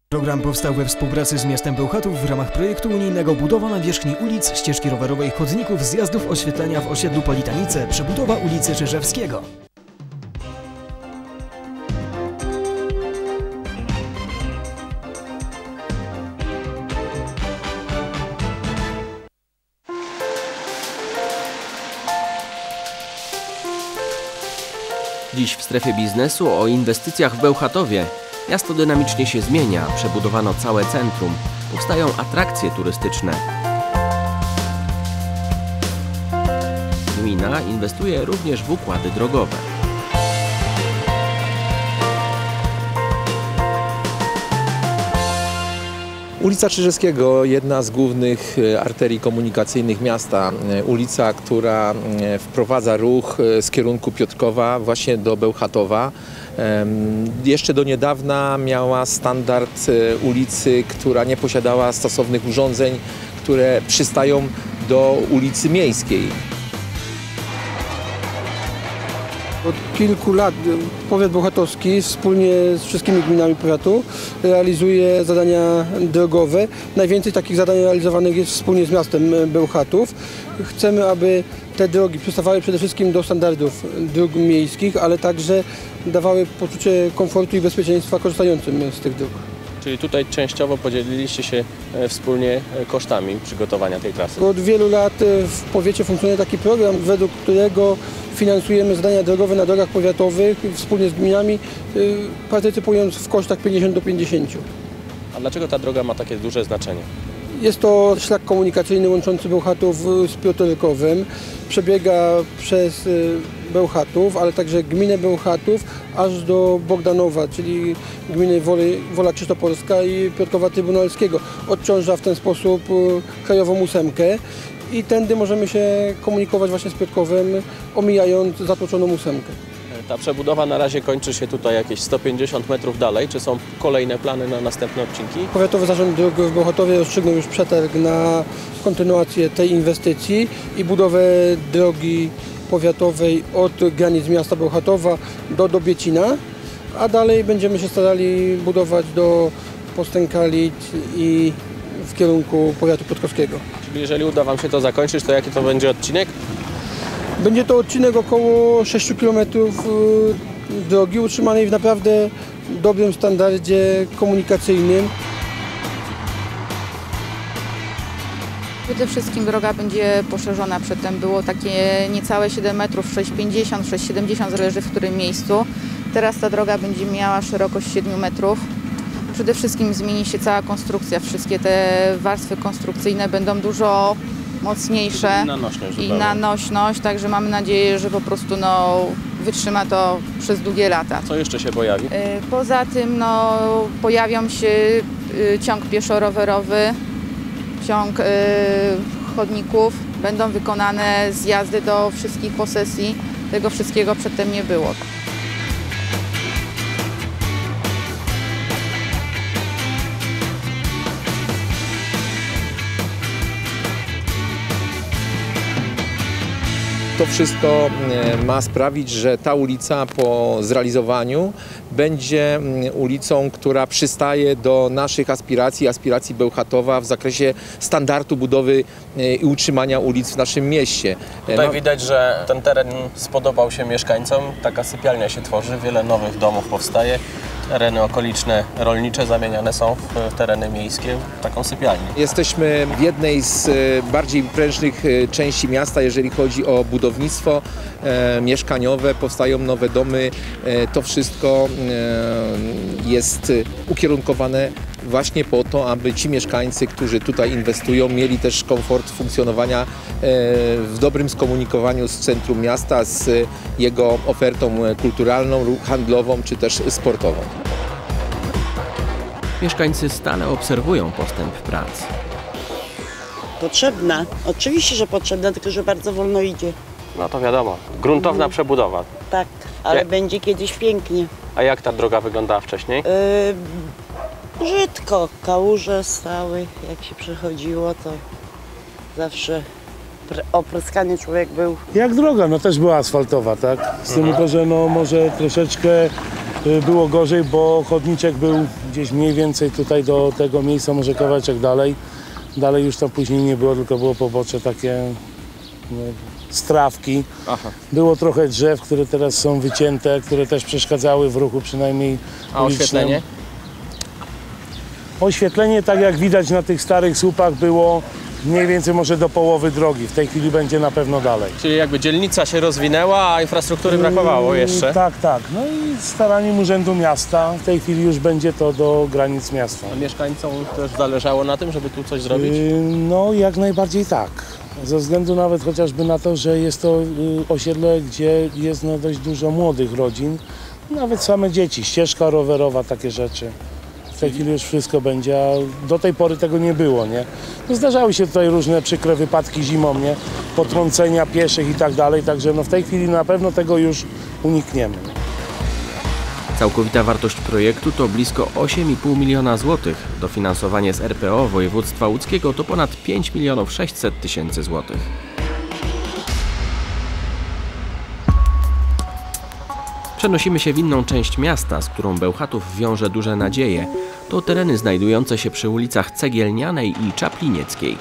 Program powstał we współpracy z miastem Bełchatów w ramach projektu unijnego Budowa nawierzchni ulic, ścieżki rowerowej, chodników, zjazdów oświetlenia w osiedlu Politanice, przebudowa ulicy Czyżewskiego. Dziś w strefie biznesu o inwestycjach w Bełchatowie. Miasto dynamicznie się zmienia, przebudowano całe centrum, powstają atrakcje turystyczne. Gmina inwestuje również w układy drogowe. Ulica Czyżewskiego, jedna z głównych arterii komunikacyjnych miasta. Ulica, która wprowadza ruch z kierunku Piotrkowa właśnie do Bełchatowa. Jeszcze do niedawna miała standard ulicy, która nie posiadała stosownych urządzeń, które przystają do ulicy Miejskiej. Od kilku lat powiat bełchatowski wspólnie z wszystkimi gminami powiatu realizuje zadania drogowe. Najwięcej takich zadań realizowanych jest wspólnie z miastem Bełchatów. Chcemy, aby te drogi przystawały przede wszystkim do standardów dróg miejskich, ale także dawały poczucie komfortu i bezpieczeństwa korzystającym z tych dróg. Czyli tutaj częściowo podzieliliście się wspólnie kosztami przygotowania tej trasy. Od wielu lat w powiecie funkcjonuje taki program, według którego finansujemy zadania drogowe na drogach powiatowych wspólnie z gminami, partycypując w kosztach 50/50. A dlaczego ta droga ma takie duże znaczenie? Jest to szlak komunikacyjny łączący Bełchatów z Piotrkowem. Przebiega przez Bełchatów, ale także gminę Bełchatów aż do Bogdanowa, czyli gminy Wola Krzysztoporska i Piotrkowa Trybunalskiego. Odciąża w ten sposób krajową ósemkę i tędy możemy się komunikować właśnie z Piotrkowem, omijając zatłoczoną ósemkę. Ta przebudowa na razie kończy się tutaj jakieś 150 metrów dalej. Czy są kolejne plany na następne odcinki? Powiatowy Zarząd Dróg w Bełchatowie rozstrzygnął już przetarg na kontynuację tej inwestycji i budowę drogi powiatowej od granic miasta Bełchatowa do Dobiecina, a dalej będziemy się starali budować do Postękalic i w kierunku powiatu piotrkowskiego. Czyli jeżeli uda Wam się to zakończyć, to jaki to będzie odcinek? Będzie to odcinek około 6 km drogi utrzymanej w naprawdę dobrym standardzie komunikacyjnym. Przede wszystkim droga będzie poszerzona, przedtem było takie niecałe 7 metrów, 6,50, 6,70, zależy w którym miejscu. Teraz ta droga będzie miała szerokość 7 metrów. Przede wszystkim zmieni się cała konstrukcja, wszystkie te warstwy konstrukcyjne będą dużo mocniejsze i na nośność, także mamy nadzieję, że po prostu wytrzyma to przez długie lata. Co jeszcze się pojawi? Poza tym pojawią się ciąg pieszo-rowerowy, ciąg chodników, będą wykonane zjazdy do wszystkich posesji, tego wszystkiego przedtem nie było. To wszystko ma sprawić, że ta ulica po zrealizowaniu będzie ulicą, która przystaje do naszych aspiracji Bełchatowa w zakresie standardu budowy i utrzymania ulic w naszym mieście. Tutaj widać, że ten teren spodobał się mieszkańcom. Taka sypialnia się tworzy, wiele nowych domów powstaje. Tereny okoliczne, rolnicze zamieniane są w tereny miejskie, w taką sypialnię. Jesteśmy w jednej z bardziej prężnych części miasta, jeżeli chodzi o budownictwo mieszkaniowe, powstają nowe domy. To wszystko jest ukierunkowane właśnie po to, aby ci mieszkańcy, którzy tutaj inwestują, mieli też komfort funkcjonowania w dobrym skomunikowaniu z centrum miasta, z jego ofertą kulturalną, handlową czy też sportową. Mieszkańcy stale obserwują postęp prac. Potrzebna. Oczywiście, że potrzebna, tylko że bardzo wolno idzie. No to wiadomo, gruntowna przebudowa. Tak, ale będzie kiedyś pięknie. A jak ta droga wyglądała wcześniej? Brzydko, kałuże stały, jak się przechodziło, to zawsze opryskany człowiek był. Jak droga, też była asfaltowa, tak? Z tym tylko, że może troszeczkę było gorzej, bo chodniczek był gdzieś mniej więcej tutaj do tego miejsca, może kawałeczek dalej. Dalej już tam później nie było, tylko było pobocze takie strawki. Aha. Było trochę drzew, które teraz są wycięte, które też przeszkadzały w ruchu, przynajmniej A oświetlenie? Oświetlenie, tak jak widać na tych starych słupach, było mniej więcej może do połowy drogi. W tej chwili będzie na pewno dalej. Czyli jakby dzielnica się rozwinęła, a infrastruktury brakowało jeszcze? Tak, tak. No i staraniem Urzędu Miasta w tej chwili już będzie to do granic miasta. A mieszkańcom też zależało na tym, żeby tu coś zrobić? No jak najbardziej tak. Ze względu nawet chociażby na to, że jest to osiedle, gdzie jest dość dużo młodych rodzin. Nawet same dzieci, ścieżka rowerowa, takie rzeczy. W tej chwili już wszystko będzie, a do tej pory tego nie było, nie? No zdarzały się tutaj różne przykre wypadki zimą, nie? Potrącenia pieszych i tak dalej, także no w tej chwili na pewno tego już unikniemy. Całkowita wartość projektu to blisko 8,5 miliona złotych. Dofinansowanie z RPO województwa łódzkiego to ponad 5 600 000 złotych. Przenosimy się w inną część miasta, z którą Bełchatów wiąże duże nadzieje. To tereny znajdujące się przy ulicach Cegielnianej i Czaplinieckiej.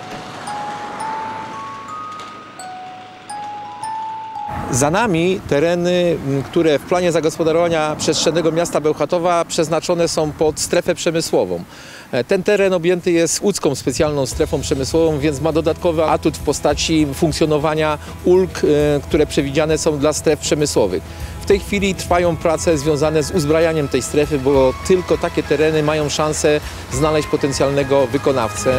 Za nami tereny, które w planie zagospodarowania przestrzennego miasta Bełchatowa przeznaczone są pod strefę przemysłową. Ten teren objęty jest łódzką specjalną strefą przemysłową, więc ma dodatkowy atut w postaci funkcjonowania ulg, które przewidziane są dla stref przemysłowych. W tej chwili trwają prace związane z uzbrajaniem tej strefy, bo tylko takie tereny mają szansę znaleźć potencjalnego wykonawcę.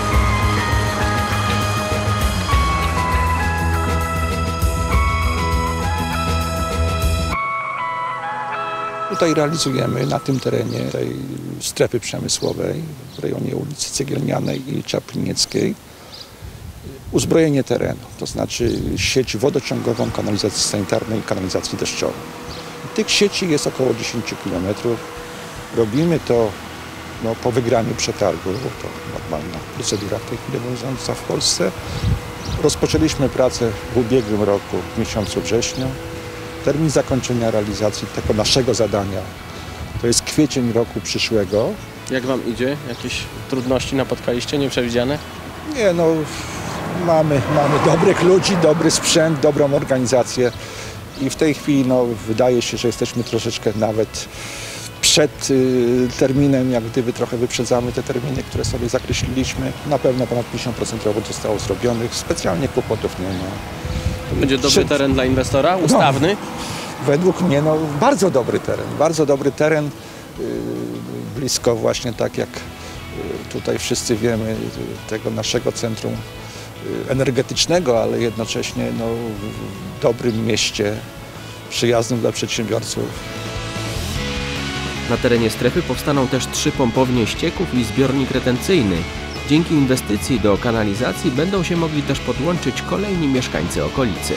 Tutaj realizujemy na tym terenie tej strefy przemysłowej w rejonie ulicy Cegielnianej i Czaplinieckiej uzbrojenie terenu, to znaczy sieć wodociągową, kanalizacji sanitarnej i kanalizacji deszczowej. Tych sieci jest około 10 km. Robimy to po wygraniu przetargu, to normalna procedura w tej chwili obowiązująca w Polsce. Rozpoczęliśmy pracę w ubiegłym roku w miesiącu wrześniu. Termin zakończenia realizacji tego naszego zadania to jest kwiecień roku przyszłego. Jak Wam idzie? Jakieś trudności napotkaliście, nieprzewidziane? Nie, mamy dobrych ludzi, dobry sprzęt, dobrą organizację i w tej chwili wydaje się, że jesteśmy troszeczkę nawet przed terminem, jak gdyby trochę wyprzedzamy te terminy, które sobie zakreśliliśmy. Na pewno ponad 50% robót zostało zrobionych, specjalnie kłopotów nie ma. To będzie dobry teren dla inwestora? Ustawny? Według mnie bardzo dobry teren, blisko właśnie tak jak tutaj wszyscy wiemy tego naszego centrum energetycznego, ale jednocześnie w dobrym mieście, przyjaznym dla przedsiębiorców. Na terenie strefy powstaną też 3 pompownie ścieków i zbiornik retencyjny. Dzięki inwestycji do kanalizacji będą się mogli też podłączyć kolejni mieszkańcy okolicy.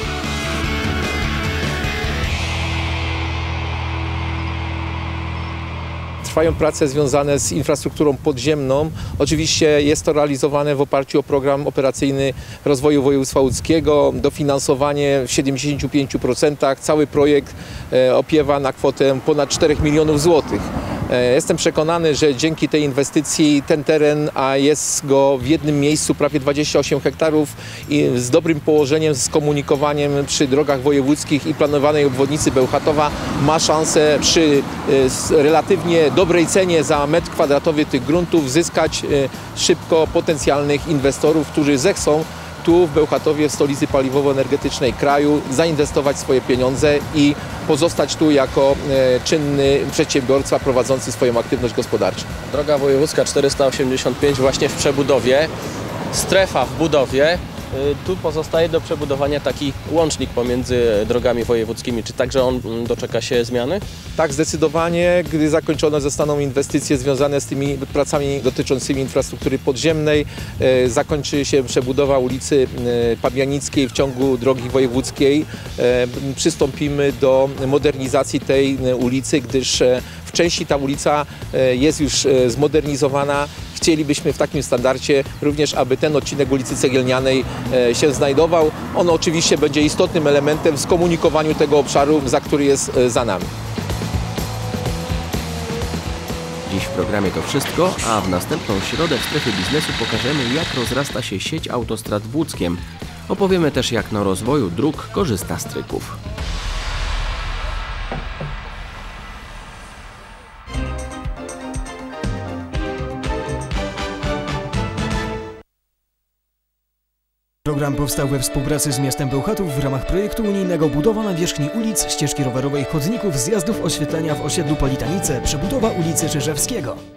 Trwają prace związane z infrastrukturą podziemną. Oczywiście jest to realizowane w oparciu o program operacyjny rozwoju województwa łódzkiego. Dofinansowanie w 75%. Cały projekt opiewa na kwotę ponad 4 milionów złotych. Jestem przekonany, że dzięki tej inwestycji ten teren, a jest go w jednym miejscu prawie 28 hektarów i z dobrym położeniem, z komunikowaniem przy drogach wojewódzkich i planowanej obwodnicy Bełchatowa ma szansę przy relatywnie dobrej cenie za metr kwadratowy tych gruntów zyskać szybko potencjalnych inwestorów, którzy zechcą tu w Bełchatowie, w stolicy paliwowo-energetycznej kraju, zainwestować swoje pieniądze i pozostać tu jako czynny przedsiębiorca prowadzący swoją aktywność gospodarczą. Droga wojewódzka 485 właśnie w przebudowie, strefa w budowie. Tu pozostaje do przebudowania taki łącznik pomiędzy drogami wojewódzkimi. Czy także on doczeka się zmiany? Tak, zdecydowanie. Gdy zakończone zostaną inwestycje związane z tymi pracami dotyczącymi infrastruktury podziemnej, zakończy się przebudowa ulicy Pabianickiej w ciągu drogi wojewódzkiej. Przystąpimy do modernizacji tej ulicy, gdyż w części ta ulica jest już zmodernizowana. Chcielibyśmy w takim standardzie również, aby ten odcinek ulicy Cegielnianej się znajdował. On oczywiście będzie istotnym elementem w skomunikowaniu tego obszaru, za który jest za nami. Dziś w programie to wszystko, a w następną środę w strefie biznesu pokażemy, jak rozrasta się sieć autostrad w Łódzkiem. Opowiemy też, jak na rozwoju dróg korzysta Stryków. Program powstał we współpracy z miastem Bełchatów w ramach projektu unijnego Budowa nawierzchni ulic, ścieżki rowerowej, chodników, zjazdów oświetlenia w osiedlu Politanice, przebudowa ulicy Czyżewskiego.